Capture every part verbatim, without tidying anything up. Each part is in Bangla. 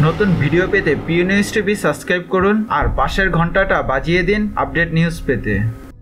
নতুন ভিডিও পেতে পিউ নিউজ টিভি সাবস্ক্রাইব করুন আর পাশের ঘন্টাটা বাজিয়ে দিন আপডেট নিউজ পেতে।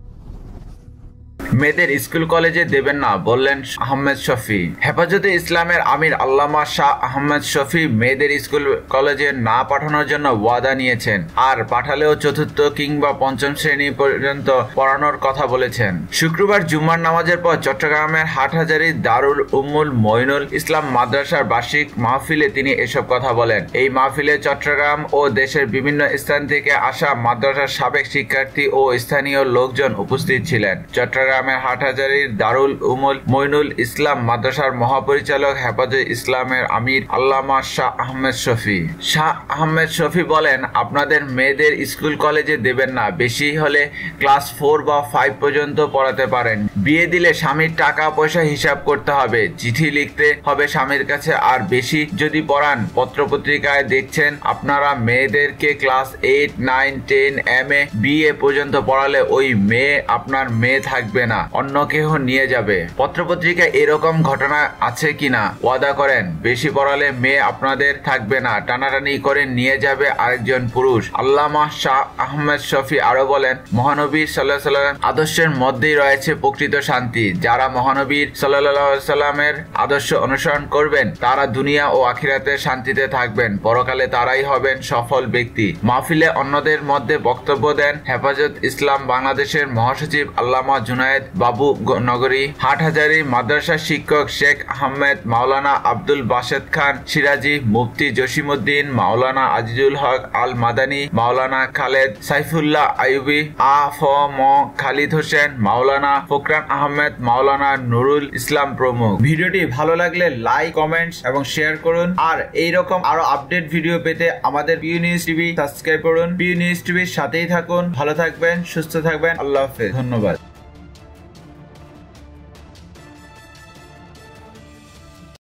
মেয়েদের স্কুল কলেজে দেবেন না বললেন আহমেদ শফি। হেফাজতে ইসলামের আমির আল্লামা শাহ আহমেদ শফি মেয়েদের স্কুল কলেজে না পাঠানোর জন্য ওয়াদা নিয়েছেন, আর পাঠালেও চতুর্থ কিংবা পঞ্চম শ্রেণী পর্যন্ত পড়ানোর কথা বলেছেন। শুক্রবার জুম্মার নামাজের পর চট্টগ্রামের হাটহাজারী দারুল উম্মুল মঈনুল ইসলাম মাদ্রাসার বার্ষিক মাহফিলে তিনি এসব কথা বলেন। এই মাহফিলে চট্টগ্রাম ও দেশের বিভিন্ন স্থান থেকে আসা মাদ্রাসার সাবেক শিক্ষার্থী ও স্থানীয় লোকজন উপস্থিত ছিলেন। চট্টগ্রাম হাটহাজারীর দারুল উম্মুল মঈনুল ইসলাম মাদ্রাসার মহাপরিচালক হেফাজতে ইসলামের আমির আল্লামা শাহ আহমেদ শফি। শাহ আহমেদ শফি বলেন, আপনাদের মেয়েদের স্কুল কলেজে দেবেন না, বেশি হলে ক্লাস ফোর বা ফাইভ পর্যন্ত পড়াতে পারেন। বিয়ে দিলে স্বামীর টাকা পয়সা হিসাব করতে হবে, চিঠি লিখতে হবে স্বামীর কাছে, আর বেশি যদি পড়ান পত্রপত্রিকায় দেখছেন আপনারা মেয়েদেরকে class eight nine ten M A B A পর্যন্ত পড়ালে ওই মেয়ে আপনার মেয়ে থাকবে না, অন্য কেউ নিয়ে যাবে। পত্রপত্রিকায় এরকম ঘটনা আছে কিনা ওয়াদা করেন, বেশি পড়ালে মেয়ে আপনাদের থাকবে না, টানাটানি করে নিয়ে যাবে আরেকজন পুরুষ। আল্লামা শাহ আহমেদ শফি আরো বলেন, মহানবী সাল্লাল্লাহু আলাইহি ওয়াসাল্লাম আদর্শের মধ্যেই রয়েছে প্রকৃত শান্তি। যারা মহানবীর সাল্লাল্লাহু আলাইহি ওয়াসাল্লামের আদর্শ অনুসরণ করবেন তারা দুনিয়া ও আখিরাতে শান্তিতে থাকবেন, পরকালে তারাই হবেন সফল ব্যক্তি। মাহফিলে অন্যদের মধ্যে বক্তব্য দেন হেফাজত ইসলাম বাংলাদেশের মহাসচিব আল্লামা জুনায়েদ বাবু নগরী, হাটহাজারী মাদ্রাসার শিক্ষক শেখ আহমেদ, মাওলানা আব্দুল বাসেদ খান সিরাজি, মুফতি জসিমউদ্দিন, মাওলানা আজিজুল হক আল মাদানী, মাওলানা খালেদ সাইফুল্লাহ আইয়ুবী, আ ফ ম খালিদ হোসেন, মাওলানা ফকরান আহমেদ, মাওলানা নুরুল ইসলাম প্রমুখ। ভিডিওটি ভালো লাগলে লাইক, কমেন্টস এবং শেয়ার করুন। আর এইরকম আরো আপডেট ভিডিও পেতে আমাদের পিউ নিউজ টিভি সাবস্ক্রাইব করুন। পিউ নিউজ টিভির সাথেই থাকুন। ভালো থাকবেন, সুস্থ থাকবেন। আল্লাহ হাফেজ। ধন্যবাদ।